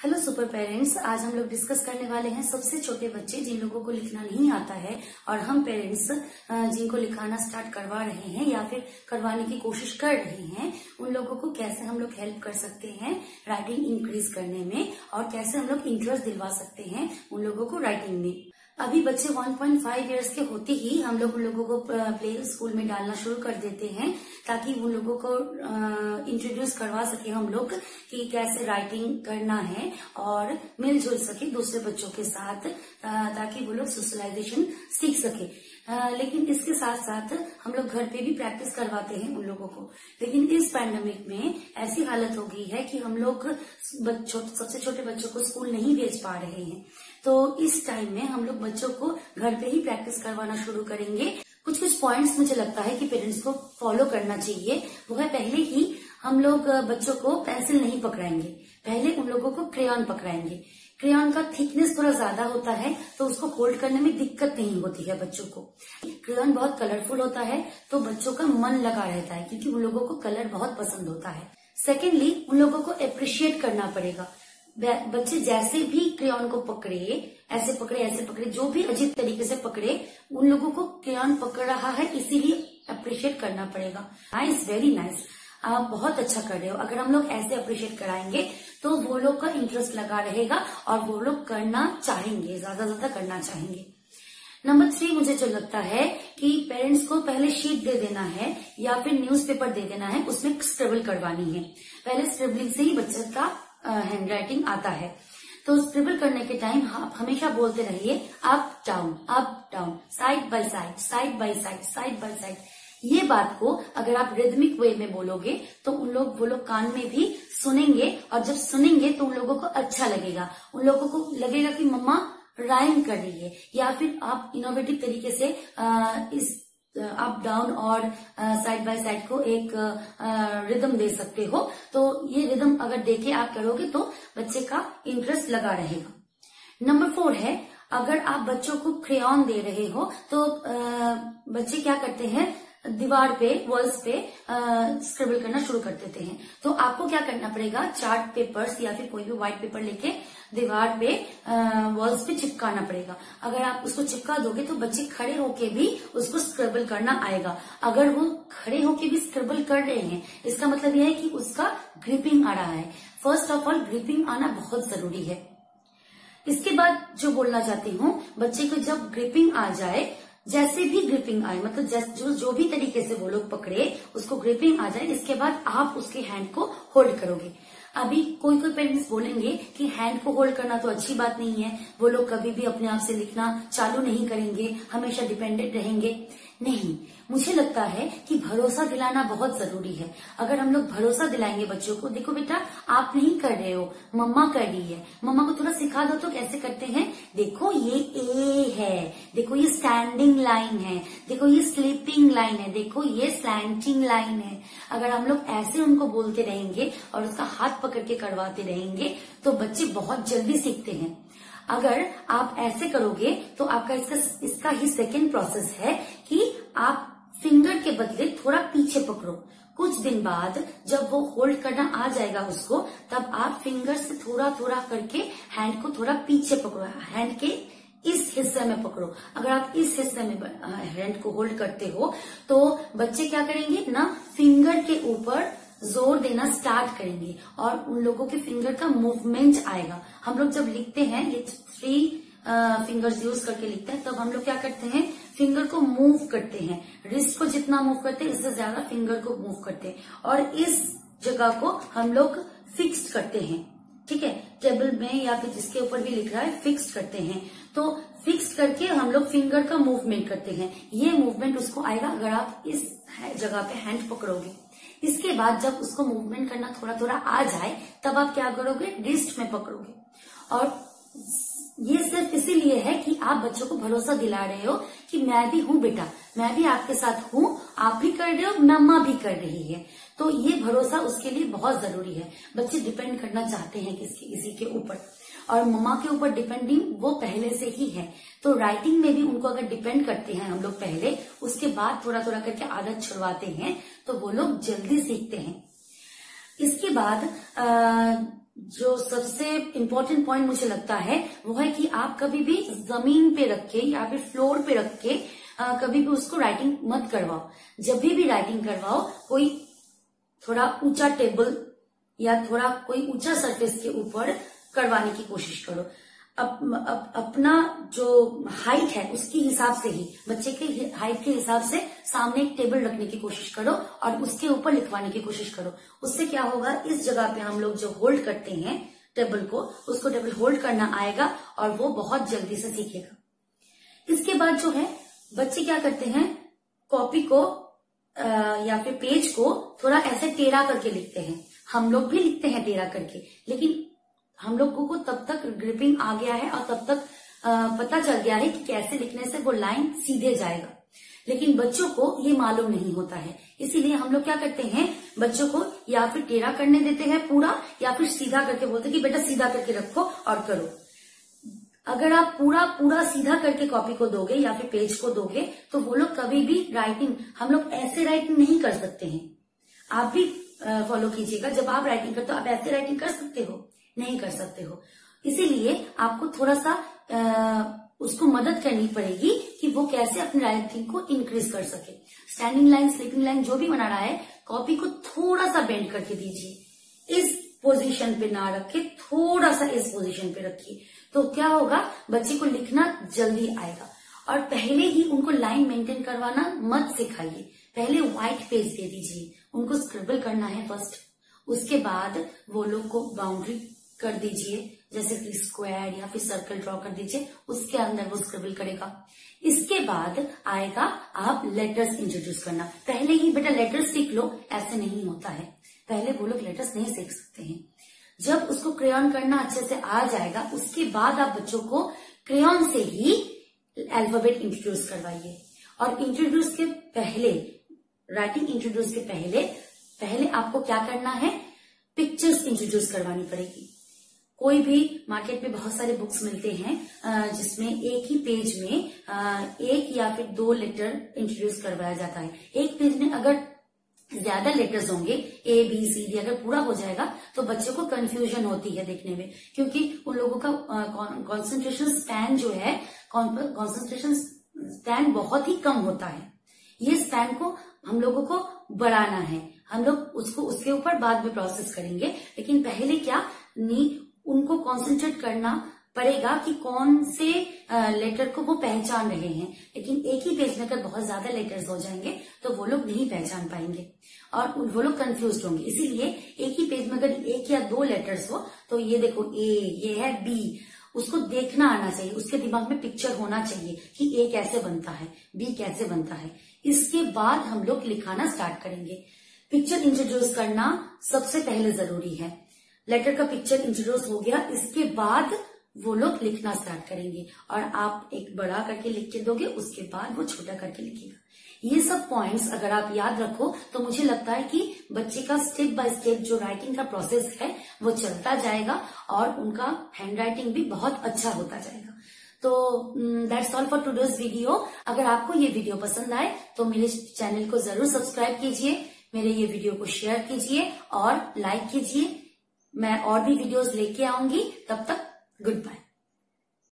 Hello super parents. आज हम लोग डिस्कस करने वाले हैं सबसे छोटे बच्चे जिन लोगों को लिखना नहीं आता है और हम पेरेंट्स जिनको लिखाना स्टार्ट करवा रहे हैं या फिर करवाने की कोशिश कर रहे हैं, उन लोगों को कैसे हम लोग हेल्प कर सकते हैं राइटिंग इंक्रीज करने में और कैसे हम लोग इंटरेस्ट दिलवा सकते हैं उन लोगों को राइटिंग में। अभी बच्चे 1.5 इयर्स के होते ही हम लोग उन लोगों को प्ले स्कूल में डालना शुरू कर देते हैं ताकि उन लोगों को इंट्रोड्यूस करवा सके हम लोग कि कैसे राइटिंग करना है और मिलजुल सके दूसरे बच्चों के साथ, ताकि वो लोग सोशलाइजेशन सीख सके। लेकिन इसके साथ साथ हम लोग घर पे भी प्रैक्टिस करवाते हैं उन लोगों को। लेकिन इस पैंडेमिक में ऐसी हालत हो गई है कि हम लोग सबसे छोटे बच्चों को स्कूल नहीं भेज पा रहे हैं, तो इस टाइम में हम लोग बच्चों को घर पे ही प्रैक्टिस करवाना शुरू करेंगे। कुछ पॉइंट्स मुझे लगता है कि पेरेंट्स को फॉलो करना चाहिए। वो है, पहले ही हम लोग बच्चों को पेंसिल नहीं पकड़ाएंगे, पहले उन लोगों को क्रेयॉन पकड़ाएंगे। क्रेयॉन का थिकनेस थोड़ा ज्यादा होता है तो उसको होल्ड करने में दिक्कत नहीं होती है बच्चों को। क्रेयॉन बहुत कलरफुल होता है तो बच्चों का मन लगा रहता है क्योंकि उन लोगों को कलर बहुत पसंद होता है। सेकेंडली, उन लोगों को अप्रिशिएट करना पड़ेगा। बच्चे जैसे भी क्रेयॉन को पकड़े, ऐसे पकड़े, जो भी अजीब तरीके से पकड़े, उन लोगों को क्रेयॉन पकड़ रहा है इसीलिए अप्रिशिएट करना पड़ेगा। नाइस, वेरी नाइस, आप बहुत अच्छा कर रहे हो। अगर हम लोग ऐसे अप्रिशिएट कराएंगे तो वो लोग का इंटरेस्ट लगा रहेगा और वो लोग करना चाहेंगे, ज्यादा करना चाहेंगे। नंबर 3, मुझे जो लगता है कि पेरेंट्स को पहले शीट दे देना है या फिर न्यूज़पेपर दे देना है, उसमें स्क्रिबल करवानी है। पहले स्क्रिबलिंग से ही बच्चे का हैंड राइटिंग आता है। तो स्क्रिबल करने के टाइम आप हमेशा बोलते रहिए up down, side by side, side by side, side by side. ये बात को अगर आप रिदमिक वे में बोलोगे तो वो लोग कान में भी सुनेंगे और जब सुनेंगे तो उन लोगों को अच्छा लगेगा। उन लोगों को लगेगा कि मम्मा राइम कर रही है। या फिर आप इनोवेटिव तरीके से इस अप डाउन और साइड बाय साइड को एक रिदम दे सकते हो। तो ये रिदम अगर देके आप करोगे तो बच्चे का इंटरेस्ट लगा रहेगा। नंबर 4 है, अगर आप बच्चों को क्रेयॉन दे रहे हो तो बच्चे क्या करते हैं, दीवार पे, वॉल्स पे स्क्रिबल करना शुरू कर देते हैं। तो आपको क्या करना पड़ेगा, चार्ट पेपर्स या फिर कोई भी व्हाइट पेपर लेके दीवार पे, वॉल्स पे चिपकाना पड़ेगा। अगर आप उसको चिपका दोगे तो बच्चे खड़े होके भी उसको स्क्रिबल करना आएगा। अगर वो खड़े होके भी स्क्रिबल कर रहे हैं, इसका मतलब यह है कि उसका ग्रिपिंग आ रहा है। फर्स्ट ऑफ ऑल ग्रिपिंग आना बहुत जरूरी है। इसके बाद जो बोलना चाहती हूँ, बच्चे को जब ग्रिपिंग आ जाए, जैसे भी ग्रिपिंग आए, मतलब जो भी तरीके से वो लोग पकड़े, उसको ग्रिपिंग आ जाए, इसके बाद आप उसके हैंड को होल्ड करोगे। अभी कोई पेरेंट्स बोलेंगे कि हैंड को होल्ड करना तो अच्छी बात नहीं है, वो लोग कभी भी अपने आप से लिखना चालू नहीं करेंगे, हमेशा डिपेंडेंट रहेंगे। नहीं, मुझे लगता है कि भरोसा दिलाना बहुत जरूरी है। अगर हम लोग भरोसा दिलाएंगे बच्चों को, देखो बेटा आप नहीं कर रहे हो, मम्मा कर रही है, मम्मा को थोड़ा सिखा दो तो कैसे करते हैं, देखो ये ए है, देखो ये स्टैंडिंग लाइन है, देखो ये स्लीपिंग लाइन है, देखो ये स्लैंटिंग लाइन है। अगर हम लोग ऐसे उनको बोलते रहेंगे और उसका हाथ पकड़ के करवाते रहेंगे तो बच्चे बहुत जल्दी सीखते हैं। अगर आप ऐसे करोगे तो आपका इसका ही सेकेंड प्रोसेस है कि आप फिंगर के बदले थोड़ा पीछे पकड़ो। कुछ दिन बाद जब वो होल्ड करना आ जाएगा उसको, तब आप फिंगर से थोड़ा करके हैंड को थोड़ा पीछे पकड़ो, हैंड के इस हिस्से में पकड़ो। अगर आप इस हिस्से में हैंड को होल्ड करते हो तो बच्चे क्या करेंगे ना, फिंगर के ऊपर जोर देना स्टार्ट करेंगे और उन लोगों के फिंगर का मूवमेंट आएगा। हम लोग जब लिखते हैं, ये 3 फिंगर्स यूज करके लिखते हैं, तब हम लोग क्या करते हैं, फिंगर को मूव करते हैं। रिस्ट को जितना मूव करते हैं इससे ज्यादा फिंगर को मूव करते हैं और इस जगह को हम लोग फिक्स्ड करते हैं। ठीक है, टेबल में या फिर जिसके ऊपर भी लिख रहा है फिक्स्ड करते हैं। तो फिक्स करके हम लोग फिंगर का मूवमेंट करते हैं। ये मूवमेंट उसको आएगा अगर आप इस जगह पे हैंड पकड़ोगे। इसके बाद जब उसको मूवमेंट करना थोड़ा आ जाए तब आप क्या करोगे, रिस्ट में पकड़ोगे। और ये सिर्फ इसीलिए है कि आप बच्चों को भरोसा दिला रहे हो कि मैं भी हूँ बेटा, मैं भी आपके साथ हूँ, आप भी कर रहे हो, मम्मा भी कर रही है। तो ये भरोसा उसके लिए बहुत जरूरी है। बच्चे डिपेंड करना चाहते हैं किसी के ऊपर, और मम्मा के ऊपर डिपेंडिंग वो पहले से ही है। तो राइटिंग में भी उनको अगर डिपेंड करते हैं हम लोग पहले, उसके बाद थोड़ा करके आदत छुड़वाते हैं तो वो लोग जल्दी सीखते हैं। इसके बाद जो सबसे इम्पोर्टेंट पॉइंट मुझे लगता है वो है कि आप कभी भी जमीन पे रख के या फिर फ्लोर पे रख के कभी भी उसको राइटिंग मत करवाओ। जब भी राइटिंग करवाओ कोई थोड़ा ऊंचा टेबल या थोड़ा कोई ऊंचा सरफेस के ऊपर करवाने की कोशिश करो। अपना जो हाइट है उसके हिसाब से ही, बच्चे के हाइट के हिसाब से सामने एक टेबल रखने की कोशिश करो और उसके ऊपर लिखवाने की कोशिश करो। उससे क्या होगा, इस जगह पे हम लोग जो होल्ड करते हैं टेबल को, उसको टेबल होल्ड करना आएगा और वो बहुत जल्दी से सीखेगा। इसके बाद जो है बच्चे क्या करते हैं, कॉपी को या फिर पेज को थोड़ा ऐसे टेढ़ा करके लिखते हैं। हम लोग भी लिखते हैं टेढ़ा करके, लेकिन हम लोगों को तब तक ग्रिपिंग आ गया है और तब तक पता चल गया है कि कैसे लिखने से वो लाइन सीधे जाएगा, लेकिन बच्चों को ये मालूम नहीं होता है। इसीलिए हम लोग क्या करते हैं, बच्चों को या फिर टेढ़ा करने देते हैं पूरा, या फिर सीधा करके बोलते हैं कि बेटा सीधा करके रखो और करो। अगर आप पूरा सीधा करके कॉपी को दोगे या फिर पेज को दोगे तो वो लोग कभी भी राइटिंग, हम लोग ऐसे राइटिंग नहीं कर सकते हैं। आप भी फॉलो कीजिएगा, जब आप राइटिंग करते हो आप ऐसे राइटिंग कर सकते हो? नहीं कर सकते हो। इसीलिए आपको थोड़ा सा उसको मदद करनी पड़ेगी कि वो कैसे अपनी राइटिंग को इंक्रीज कर सके। स्टैंडिंग लाइन, स्लीपिंग लाइन जो भी बना रहा है, कॉपी को थोड़ा सा बेंड करके दीजिए। इस पोजीशन पे ना रखे, थोड़ा सा इस पोजीशन पे रखिए, तो क्या होगा, बच्चे को लिखना जल्दी आएगा। और पहले ही उनको लाइन मेंटेन करवाना मत सिखाइए, पहले व्हाइट पेज दे दीजिए। उनको स्क्रिबल करना है फर्स्ट, उसके बाद वो लोग को बाउंड्री कर दीजिए, जैसे कि स्क्वायर या फिर सर्कल ड्रॉ कर दीजिए, उसके अंदर वो स्क्रिबल करेगा। इसके बाद आएगा आप लेटर्स इंट्रोड्यूस करना। पहले ही बेटा लेटर्स सीख लो, ऐसे नहीं होता है। पहले वो लोग लेटर्स नहीं सीख सकते हैं। जब उसको क्रेयॉन करना अच्छे से आ जाएगा, उसके बाद आप बच्चों को क्रेयॉन से ही अल्फाबेट इंट्रोड्यूस करवाइए। और इंट्रोड्यूस के पहले, राइटिंग इंट्रोड्यूस के पहले आपको क्या करना है, पिक्चर्स इंट्रोड्यूस करवानी पड़ेगी। कोई भी मार्केट में बहुत सारे बुक्स मिलते हैं जिसमें एक ही पेज में एक या फिर 2 लेटर इंट्रोड्यूस करवाया जाता है। एक पेज में अगर ज्यादा लेटर्स होंगे, ABCD, अगर पूरा हो जाएगा तो बच्चों को कंफ्यूजन होती है देखने में, क्योंकि उन लोगों का कॉन्सेंट्रेशन स्पैन जो है, कॉन्सेंट्रेशन स्पैन बहुत ही कम होता है। ये स्पैन को हम लोगों को बढ़ाना है। हम लोग उसको उसके ऊपर बाद में प्रोसेस करेंगे, लेकिन पहले क्या उनको कॉन्सेंट्रेट करना पड़ेगा कि कौन से लेटर को वो पहचान रहे हैं। लेकिन एक ही पेज में अगर बहुत ज्यादा लेटर्स हो जाएंगे तो वो लोग नहीं पहचान पाएंगे और वो लोग कंफ्यूज होंगे। इसीलिए एक ही पेज में अगर 1 या 2 लेटर्स हो तो ये देखो A, ये है B, उसको देखना आना चाहिए, उसके दिमाग में पिक्चर होना चाहिए कि A कैसे बनता है, B कैसे बनता है। इसके बाद हम लोग लिखाना स्टार्ट करेंगे। पिक्चर इंट्रोड्यूस करना सबसे पहले जरूरी है। लेटर का पिक्चर इंट्रोड्यूस हो गया, इसके बाद वो लोग लिखना स्टार्ट करेंगे और आप एक बड़ा करके लिख के दोगे, उसके बाद वो छोटा करके लिखेगा। ये सब पॉइंट्स अगर आप याद रखो तो मुझे लगता है कि बच्चे का स्टेप बाय स्टेप जो राइटिंग का प्रोसेस है वो चलता जाएगा और उनका हैंड राइटिंग भी बहुत अच्छा होता जाएगा। तो that's all for today's video. अगर आपको ये वीडियो पसंद आए तो मेरे चैनल को जरूर सब्सक्राइब कीजिए, मेरे ये वीडियो को शेयर कीजिए और लाइक कीजिए। मैं और भी वीडियोस लेके आऊंगी, तब तक गुड बाय।